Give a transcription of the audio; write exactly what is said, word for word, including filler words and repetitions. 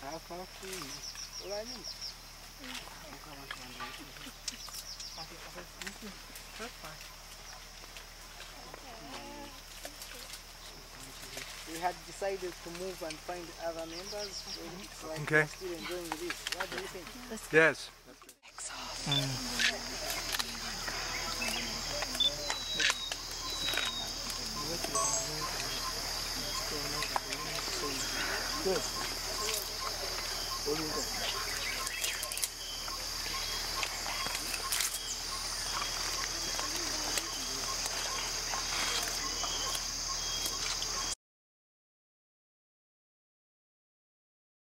We had decided to move and find other members, so it's like Okay. we're still enjoying this. What do you think? Yes. Mm.